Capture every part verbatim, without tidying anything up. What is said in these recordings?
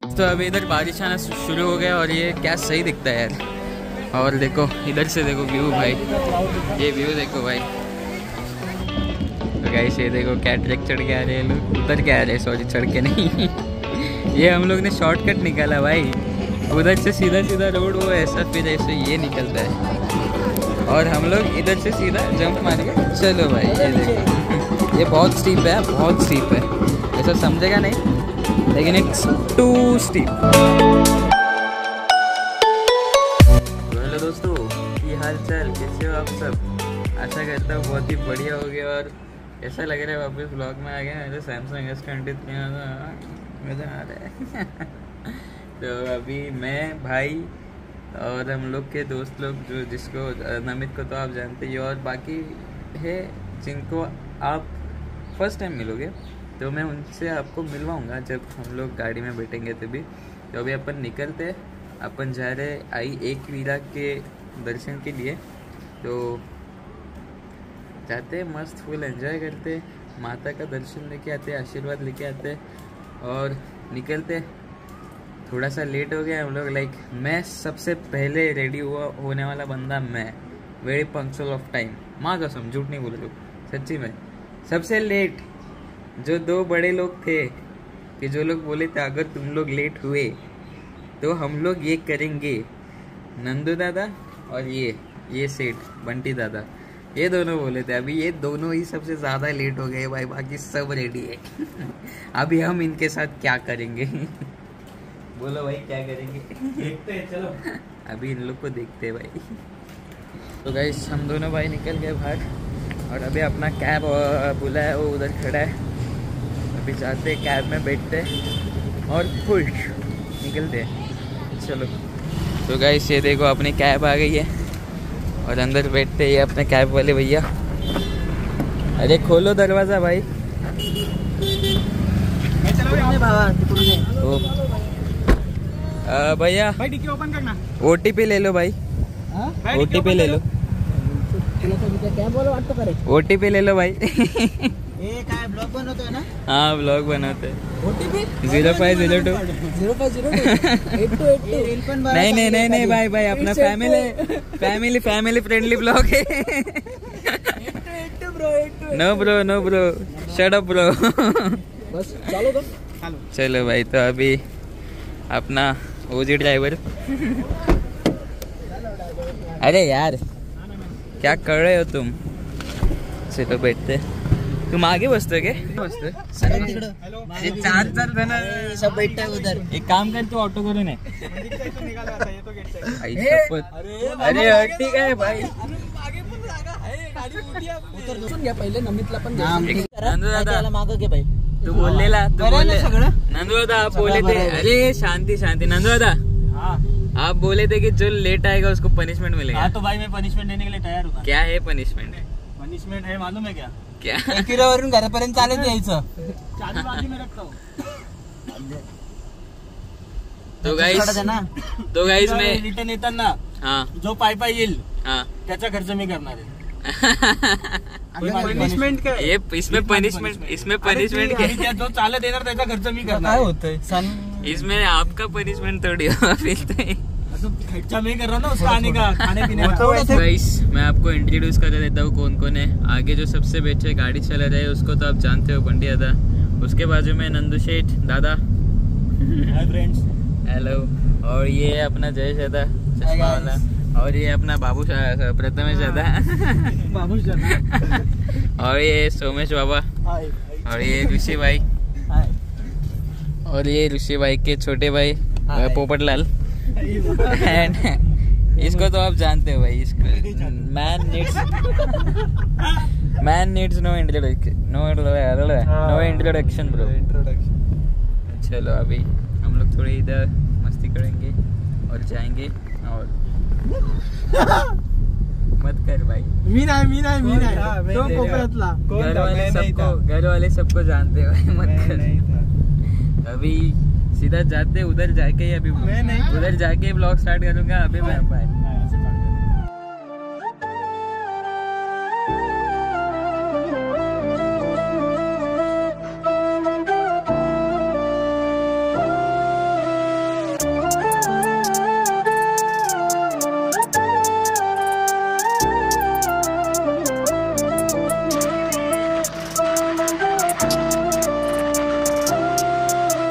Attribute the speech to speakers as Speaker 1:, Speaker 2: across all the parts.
Speaker 1: तो अभी इधर बारिश आना शुरू हो गया और ये क्या सही दिखता है यार। और देखो इधर से देखो व्यू भाई, ये व्यू देखो भाई। तो गाइस ये देखो क्या ट्रैक चढ़ के आ रहे हैं लोग, उतर के आ रहे हैं, सॉरी चढ़ के नहीं। ये हम लोग ने शॉर्टकट निकाला भाई, उधर से सीधा सीधा रोड वो ऐसा, फिर ऐसे ये निकलता है और हम लोग इधर से सीधा जंप मार के चलो भाई। ये देखो ये बहुत स्टीप है, बहुत स्टीप है, ऐसा समझेगा नहीं लेकिन इट्स टू स्टीप। हेलो दोस्तों, की हाल चाल, कैसे हो आप सब? आशा करता हूँ बहुत ही बढ़िया हो गया और ऐसा लग रहा है वापस ब्लॉग में आ गया। मेरे सैमसंग एस ट्वेंटी थ्री मज़ा आ रहा है। तो अभी मैं भाई और हम लोग के दोस्त लोग, जो जिसको नमित को तो आप जानते ही, और बाकी है जिनको आप फर्स्ट टाइम मिलोगे, तो मैं उनसे आपको मिलवाऊंगा जब हम लोग गाड़ी में बैठेंगे तभी। तो अभी अपन निकलते, अपन जा रहे आई एक वीरा के दर्शन के लिए। तो जाते मस्त फुल एंजॉय करते, माता का दर्शन लेके आते, आशीर्वाद लेके आते और निकलते। थोड़ा सा लेट हो गया हम लोग, लाइक मैं सबसे पहले रेडी हुआ होने वाला बंदा, मैं वेरी पंक्चुअल ऑफ टाइम, माँ कसम झूठ नहीं बोल रहा हूँ, सच्ची में सबसे लेट। जो दो बड़े लोग थे कि जो लोग बोले थे अगर तुम लोग लेट हुए तो हम लोग ये करेंगे, नंदू दादा और ये ये सेठ बंटी दादा, ये दोनों बोले थे। अभी ये दोनों ही सबसे ज़्यादा लेट हो गए भाई, बाकी सब रेडी है। अभी हम इनके साथ क्या करेंगे? बोलो भाई क्या करेंगे? देखते हैं, चलो अभी इन लोग को देखते हैं भाई। तो गाइस हम दोनों भाई निकल गए बाहर और अभी अपना कैब बुला है, वो उधर खड़ा है। अभी जाते कैब में बैठते और खुश निकलते, चलो। तो गाइस ये देखो अपनी कैब आ गई है और अंदर बैठते ये अपने कैब वाले भैया। अरे खोलो दरवाज़ा भाई। भैया
Speaker 2: भाई डिक्की ओपन करना,
Speaker 1: ओटीपी ले लो भाई, ओटीपी ले लो,
Speaker 2: क्या बोलो बात तो करे,
Speaker 1: ओटीपी ले लो भाई।
Speaker 2: ये काय ब्लॉग बनवतो है ना?
Speaker 1: हाँ ब्लॉग बनाते हैं।
Speaker 2: OTP
Speaker 1: zero five zero two
Speaker 2: zero five zero two eight two eight two reel पण बघा।
Speaker 1: नहीं नहीं नहीं नहीं भाई भाई अपना family family family friendly blog है।
Speaker 2: Eight two bro eight two
Speaker 1: no bro no bro shut up bro.
Speaker 2: बस चलो तो चलो
Speaker 1: चलो भाई। तो अभी अपना ओजी ड्राइवर, अरे यार क्या कर रहे हो तुम? चलो बैठते, तुम आगे बसते क्या? बसते चार चार जण
Speaker 2: सब बैठता है उधर।
Speaker 1: एक काम कर, तू ऑटो करून आहे। अरे ठीक आहे भाई।
Speaker 2: उतर घ्या पहिले, नमितला पण
Speaker 1: नंदू दादा
Speaker 2: मागं घे भाई।
Speaker 1: तू बोललेला, तू बोलले नंदू दादा आप बोले थे, अरे शांति शांति नंदू दादा, आप बोले थे कि जो लेट आएगा उसको पनिशमेंट मिलेगा।
Speaker 2: हाँ तो भाई मैं पनिशमेंट देने के लिए तयार हूँ।
Speaker 1: क्या है पनिशमेंट?
Speaker 2: पनिशमेंट है मालूम है क्या?
Speaker 1: क्या?
Speaker 2: एकिरावरून घरापर्यंत चालत यायचं, चाबी बाजू में रखता हूँ।
Speaker 1: तो गाइस तो गाइस मैं
Speaker 2: रिटर्न येताना
Speaker 1: हाँ
Speaker 2: जो पाय पाय येईल
Speaker 1: हाँ
Speaker 2: त्याचा खर्च मी करणार आहे।
Speaker 1: पनिशमेंट क्या ये? इसमें पनिशमेंट इसमें पनिशमेंट क्या?
Speaker 2: जो चालत येणार त्याचा खर्च मी करणार। काय होतंय
Speaker 1: इसमें आपका पनिशमेंट थोड़ी होगा फिर तो
Speaker 2: खर्चा मैं कर रहा हूँ ना उसका आने का, खाने पीने का।
Speaker 1: गाइस मैं आपको इंट्रोड्यूस कर देता हूँ कौन कौन है। आगे जो सबसे बेचे गाड़ी चला रहे उसको तो आप जानते हो, बंटी दादा। उसके बाजू में नंदू शेठ दादा,
Speaker 2: हाय फ्रेंड्स,
Speaker 1: हेलो। और ये अपना जयेश दादा चश्मा वाला, और ये अपना बाबू प्रथमेश दादा,
Speaker 2: बाबू दादा,
Speaker 1: और ये सोमेश बाबा, और ये ऋषि भाई, और ये ऋषि भाई के छोटे भाई पोपटलाल। एंड इसको तो आप जानते हो भाई, इसको man needs man needs no introduction, no no introduction bro. चलो अभी हम लोग थोड़ी इधर मस्ती करेंगे और जाएंगे। और मत कर भाई,
Speaker 2: मी नाही मी नाही मी नाही, तो कोपऱ्यातला।
Speaker 1: घर वाले सबको घर वाले सबको जानते हो भाई, मत कर। अभी सीधा जाते उधर जाके, अभी उधर जाके ब्लॉग स्टार्ट करूंगा। अभी मैं बाय।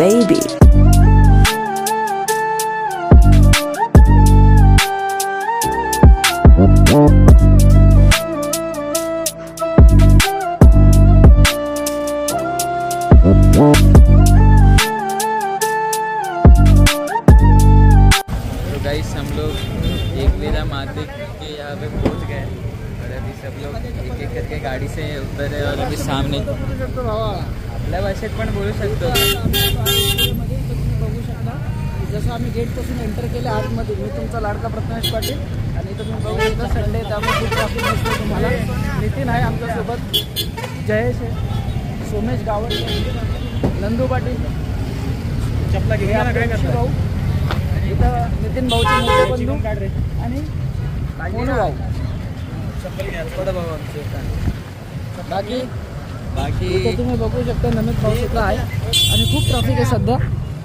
Speaker 3: baby.
Speaker 1: तो गाइस हम लोग एक वेरा माते के यहाँ पे पहुँच गए और अभी सब लोग एक एक करके गाड़ी से उतर है और अभी सामने आपल्या भाषेत पण बोलू शकतो.
Speaker 2: बघू शकता जसं आम्ही गेटपासून एंटर केलं आतमध्ये. मी तुमचा लाडका प्रथमेश पाटील आणि तुम्ही बघू शकता संडे त्यामुळे खूप ट्रॅफिक दिसतो तुम्हाला. नितीन आहे आमच्यासोबत, जयेश आहे, सोमेश गावडे, नंदू पाटील, चपला घेऊन भाऊ इथं, नितीन भाऊचे मोठे बंधू आणि मोनू भाऊ. भाऊ आमचे बाकी
Speaker 1: बाकी
Speaker 2: इथे तुम्ही बघू शकता नमित भाऊ सुद्धा आहे आणि खूप ट्रॅफिक आहे सध्या.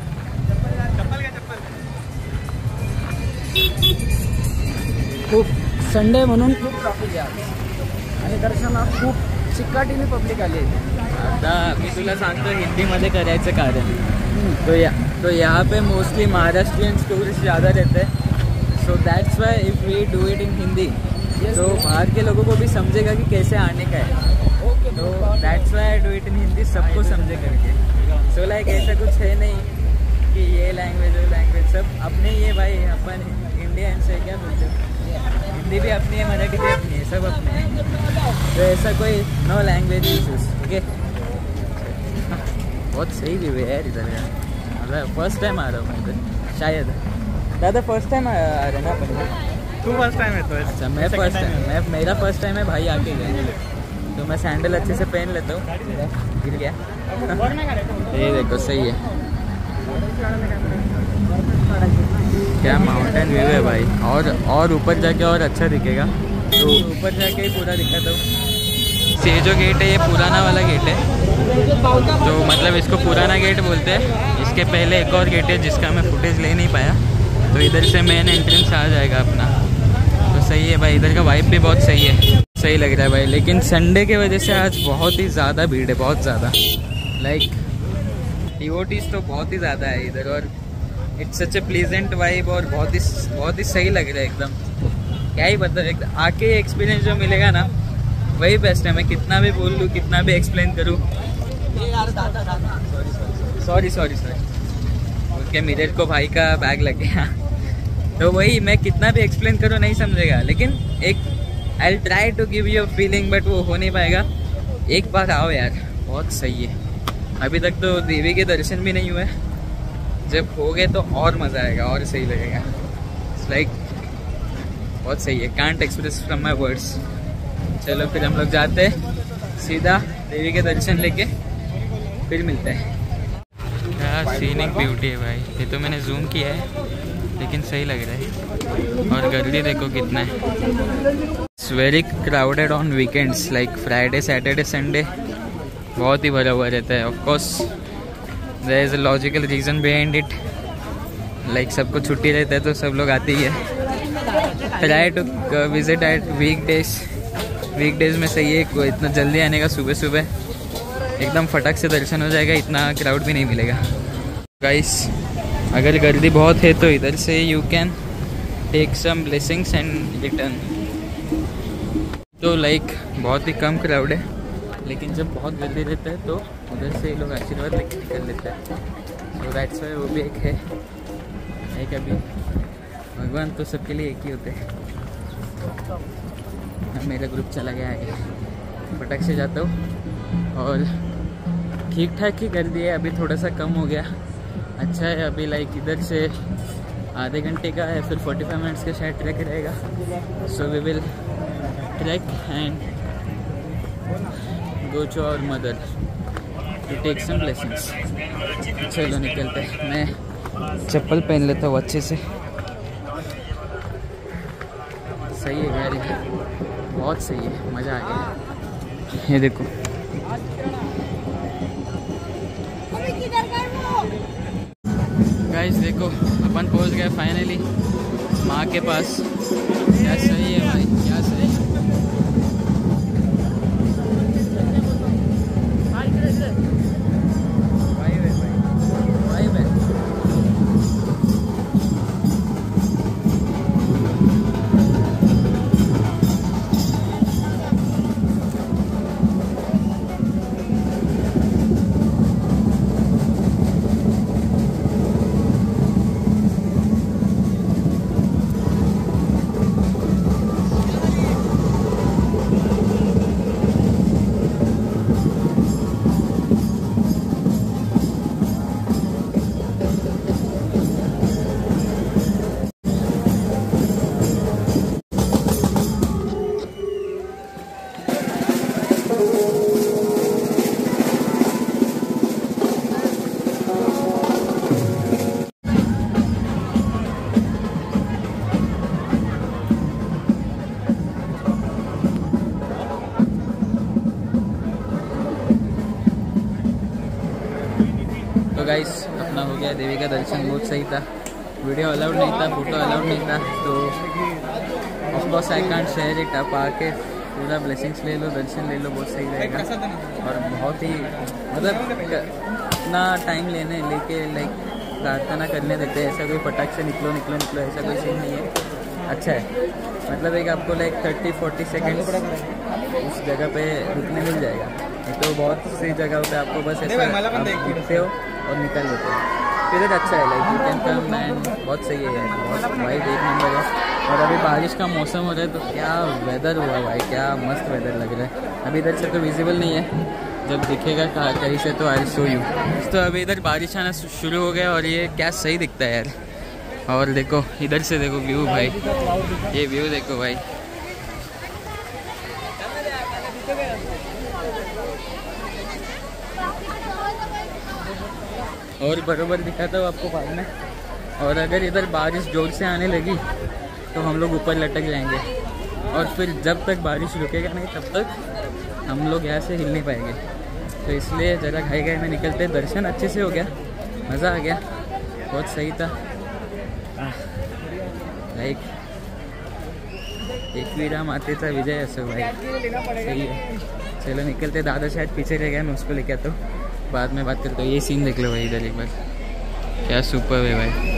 Speaker 2: खूप संडे म्हणून खूप ट्रॅफिक आहे आणि दर्शनात खूप चिकाटीने पब्लिक आली आहे.
Speaker 1: आता मी तुला सांगतो हिंदीमध्ये करायचं कारण. तो या तो यहाँ पे मोस्टली महाराष्ट्रियंस टूरिस्ट ज़्यादा रहते हैं, so that's why if we do it in Hindi तो बाहर के लोगों को भी समझेगा कि कैसे आने का है. तो that's why I do it in Hindi, सबको समझे करके. सो so, लाइक like, ऐसा कुछ है नहीं कि ये लैंग्वेज वो लैंग्वेज, सब अपने ही है भाई. अपन इंडियंस है, क्या बोलते हैं, हिंदी भी अपनी है, मराठी भी अपनी है, सब अपने हैं. तो ऐसा कोई नो लैंग्वेज इशूज़. ठीक है, बहुत सही व्यू है यार इधर का. मतलब फर्स्ट टाइम आ रहा हूँ मैं इधर शायद. दादा फर्स्ट टाइम आ रहा है ना अपन?
Speaker 2: तू फर्स्ट टाइम है तो?
Speaker 1: अच्छा मैं फर्स्ट टाइम, मैं मेरा फर्स्ट टाइम है भाई आके गए. तो मैं सैंडल अच्छे से पहन लेता हूँ. गिर गया. ये देखो सही है, क्या माउंटेन व्यू है भाई. और और ऊपर जाके और अच्छा दिखेगा. तो ऊपर जाके ही पूरा दिखा. तो ये जो गेट है ये पुराना वाला गेट है, तो मतलब इसको पुराना गेट बोलते हैं. इसके पहले एक और गेट है जिसका मैं फुटेज ले नहीं पाया, तो इधर से मेन एंट्रेंस आ जाएगा अपना. तो सही है भाई, इधर का वाइब भी बहुत सही है, सही लग रहा है भाई. लेकिन संडे के वजह से आज बहुत ही ज़्यादा भीड़ है, बहुत ज़्यादा. लाइक डिवोटीज तो बहुत ही ज़्यादा है इधर, और it's such a pleasant vibe, और बहुत ही बहुत ही सही लग रहा है एकदम. क्या ही बता, एकदम आके एक्सपीरियंस जो मिलेगा ना वही बेस्ट है. मैं कितना भी बोल लूँ, कितना भी एक्सप्लेन करूँ. सॉरी सॉरी सॉरी उसके मिरर को भाई का बैग लग गया. तो वही मैं कितना भी एक्सप्लेन करूँ नहीं समझेगा. लेकिन एक I try to give you feeling, but वो हो नहीं पाएगा. एक बार आओ यार, बहुत सही है. अभी तक तो देवी के दर्शन भी नहीं हुए, जब हो गए तो और मज़ा आएगा और सही लगेगा. इट्स लाइक बहुत सही है, can't express from my words. चलो फिर हम लोग जाते हैं सीधा देवी के दर्शन लेके, फिर मिलते हैं. क्या सीनिक ब्यूटी है भाई. ये तो मैंने जूम किया है लेकिन सही लग रहा है. और गर्दी देखो कितना है. It's very crowded on weekends, like Friday Saturday Sunday बहुत ही भरा हुआ रहता है. Of course there is a logical reason behind it. Like सबको छुट्टी रहता है तो सब लोग आते ही है. Try to visit at week days. Week days में सही है, कोई इतना जल्दी आने का. सुबह सुबह एकदम फटक से दर्शन हो जाएगा, इतना क्राउड भी नहीं मिलेगा. गाइस अगर गर्दी बहुत है तो इधर से you can take some blessings and return. तो लाइक बहुत ही कम क्राउड है, लेकिन जब बहुत गर्दी रहता है तो उधर से लोग आशीर्वाद लेके निकल लेते हैं. तो दैट्स व्हाई वो भी एक है. एक अभी भगवान तो सबके लिए एक ही होते हैं. मेरा ग्रुप चला गया आगे, फटक से जाता हूँ. और ठीक ठाक ही कर दिया, अभी थोड़ा सा कम हो गया. अच्छा है अभी. लाइक इधर से आधे घंटे का है, फिर फोर्टी फाइव मिनट्स का शायद ट्रैक रहेगा. So we will track and go to our mother to take some blessings. चलो निकलते हैं. मैं चप्पल पहन लेता हूँ अच्छे से. सही है गाड़ी, बहुत सही है, मज़ा आ गया. ये देखो गाइस, देखो अपन पहुंच गए फाइनली माँ के पास. क्या सही है भाई, क्या सही है. भाई भाई देवी का दर्शन बहुत सही था। वीडियो अलाउड नहीं था, फोटो अलाउड नहीं था, तो of course I can't share it. आप आके पूरा ब्लेसिंग्स ले लो, दर्शन ले लो, बहुत सही रहेगा। और बहुत ही मतलब इतना टाइम लेने लेके लाइक प्रार्थना करने देते हैं, ऐसा कोई फटाक से निकलो निकलो निकलो ऐसा कोई सीन नहीं है। अच्छा है, मतलब एक आपको लाइक थर्टी फोर्टी सेकेंड्स उस जगह पे रुकने मिल जाएगा। तो बहुत सी जगह पे आपको बस ऐसा दिखते हो और निकल लेते हो। फिर अच्छा है like you can come and बहुत सही है, बहुत वाइड एक नंबर है। और अभी बारिश का मौसम हो रहा है तो क्या वेदर हुआ भाई, क्या मस्त वेदर लग रहा है। अभी इधर से तो विजिबल नहीं है, जब दिखेगा कहीं से तो आई शो यू। तो अभी इधर बारिश आना शुरू हो गया और ये क्या सही दिखता है यार। और देखो इधर से देखो व्यू भाई, ये व्यू देखो भाई। और बरोबर दिखाता हूँ आपको बाद में। और अगर इधर बारिश जोर से आने लगी तो हम लोग ऊपर लटक जाएंगे, और फिर जब तक बारिश रुकेगा नहीं तब तक हम लोग यहाँ से हिल नहीं पाएंगे। तो इसलिए ज़रा घाई घाई में निकलते। दर्शन अच्छे से हो गया, मज़ा आ गया, बहुत सही था। लाइक एकवीरा मातेचा विजय असो भाई, सही है। चलो निकलते। दादा शायद पीछे रह गया, मैं उसको लेके आता हूँ, बाद में बात करता हूँ। ये सीन देख लो भाई इधर एक बार, क्या सुपर है भाई।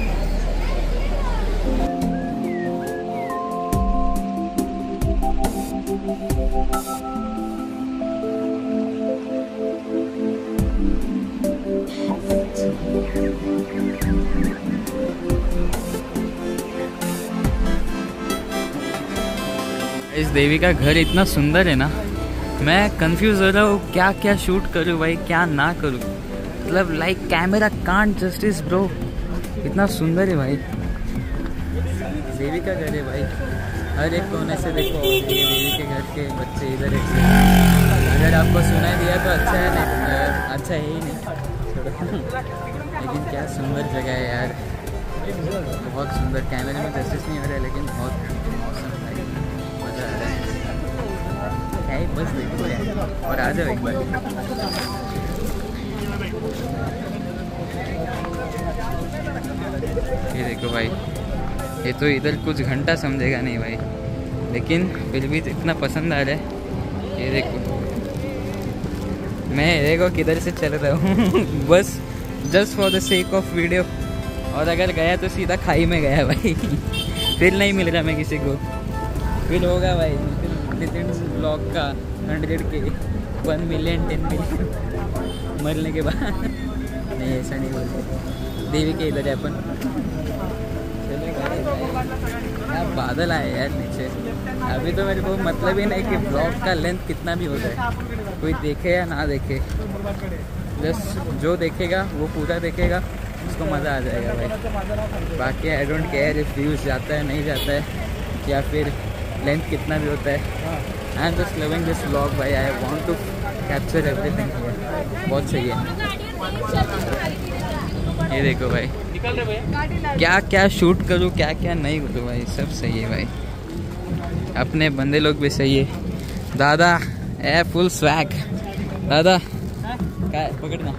Speaker 1: इस देवी का घर इतना सुंदर है ना, मैं कंफ्यूज हो रहा हूँ क्या क्या शूट करूँ भाई, क्या ना करूँ। मतलब like camera can't justice bro, इतना सुंदर है भाई। देवी का घर है भाई, हर एक कोने से देखो। ये देवी के घर के बच्चे इधर एक से। अगर आपको सुनाई दिया तो अच्छा है, नहीं अच्छा है ही नहीं लेकिन क्या सुंदर जगह है यार, बहुत सुंदर। कैमरे में जस्टिस नहीं हो रहा है लेकिन बहुत मज़ा आ रहा है। क्या ही बस देखो यार, और आ जाओ एक बार। ये देखो भाई, ये तो इधर कुछ घंटा समझेगा नहीं भाई, लेकिन फिर भी इतना पसंद आ रहा है। ये देखो मैं देखो किधर से चल रहा हूँ बस just for the sake of video. और अगर गया तो सीधा खाई में गया भाई फिर नहीं मिल रहा मैं किसी को। फिर होगा भाई नितिन ब्लॉग का हंड्रेड के वन मिलियन टेन मिलियन मरने के बाद नहीं, ऐसा नहीं बोलते। देवी के इधर है अपन। क्या बादल आए यार नीचे। अभी तो मेरे को मतलब ही नहीं कि ब्लॉग का लेंथ कितना भी हो जाए, कोई देखे या ना देखे, जस्ट जो देखेगा वो पूरा देखेगा, उसको मज़ा आ जाएगा भाई। बाकी I don't care if views जाता है नहीं जाता है, या फिर लेंथ कितना भी होता है। I am just loving this vlog भाई, I want to capture everything here. बहुत सही है। ये देखो भाई क्या क्या शूट करूँ क्या क्या नहीं करूँ भाई, सब सही है भाई। अपने बंदे लोग भी सही है। दादा ए फुल स्वैग। दादा काय पकडना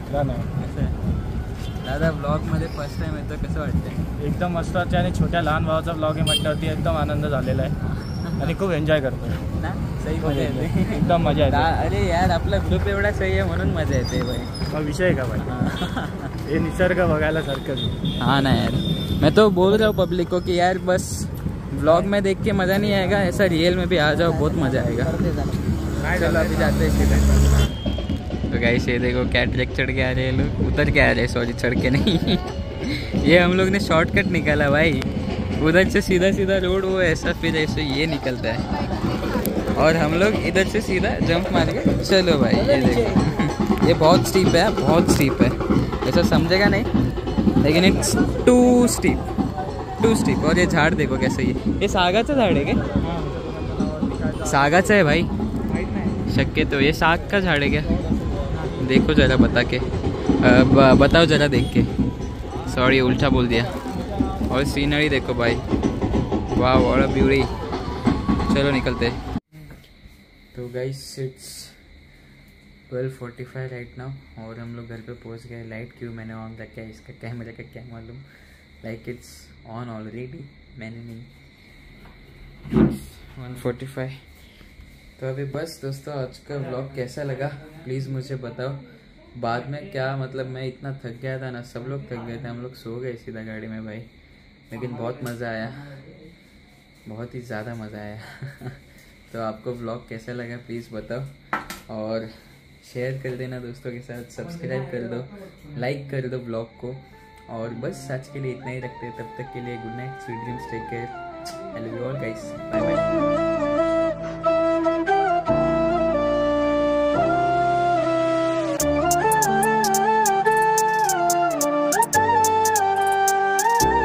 Speaker 1: दादा ब्लॉग मध्ये फर्स्ट टाइम येतो, कसं वाटतंय?
Speaker 2: एकदम मस्त वाटते आणि छोट्या लहान भावाचा ब्लॉग आहे म्हटल्यावरती एकदम आनंद झालेला आहे आणि खूप एन्जॉय करतोय
Speaker 1: ना। सही मजा येते,
Speaker 2: एकदम मजा येते।
Speaker 1: अरे यार आपला ग्रुप एवढा सही आहे म्हणून मजा येते भाई।
Speaker 2: मग विषय आहे का भाई, हे निसर्ग बघायला सारखं।
Speaker 1: हाँ ना यार, मैं तो बोल रहा हूँ पब्लिक को कि यार बस ब्लॉग में देख के मज़ा नहीं आएगा, ऐसा रियल में भी आ जाओ, बहुत मज़ा आएगा। चलो अभी जाते हैं सीधा। तो गाइस ये देखो क्या ट्रैक चढ़ के आ रहे हैं लोग, उतर के आ रहे हैं, सॉरी चढ़ के नहीं ये हम लोग ने शॉर्टकट निकाला भाई, उधर से सीधा सीधा रोड वो ऐसा, फिर ऐसे ये निकलता है और हम लोग इधर से सीधा जंप मार के चलो भाई। ये देखो ये बहुत स्टीप है, बहुत स्टीप है, ऐसा समझेगा नहीं लेकिन it's too steep too steep. और ये झाड़ देखो कैसे, ये ये सागाचं झाड़ है क्या? सागाचं है भाई, शक्य तो ये साग का झाड़ है क्या? देखो ज़रा बता के, ब, बताओ ज़रा देख के, सॉरी उल्टा बोल दिया। और सीनरी देखो भाई, वाह व्हाट अ ब्यूटी। चलो निकलते। तो guys it's twelve forty five right now और हम लोग घर पे पहुंच गए। लाइट क्यों मैंने ऑन रखा है, इसका कैमरे का क्या मालूम, लाइक इट्स ऑन ऑलरेडी, मैंने नहीं। One forty five. तो अभी बस दोस्तों, आज का व्लॉग कैसा लगा प्लीज़ मुझे बताओ। बाद में क्या मतलब, मैं इतना थक गया था ना, सब लोग थक गए थे, हम लोग सो गए सीधा गाड़ी में भाई, लेकिन बहुत मज़ा आया, बहुत ही ज़्यादा मज़ा आया। तो आपको व्लॉग कैसा लगा प्लीज़ बताओ और शेयर कर देना दोस्तों के साथ, सब्सक्राइब कर दो, लाइक कर दो व्लॉग को। और बस आज के लिए इतना ही रखते हैं, तब तक के लिए good night, sweet dreams, take care, I love you all guys, bye bye.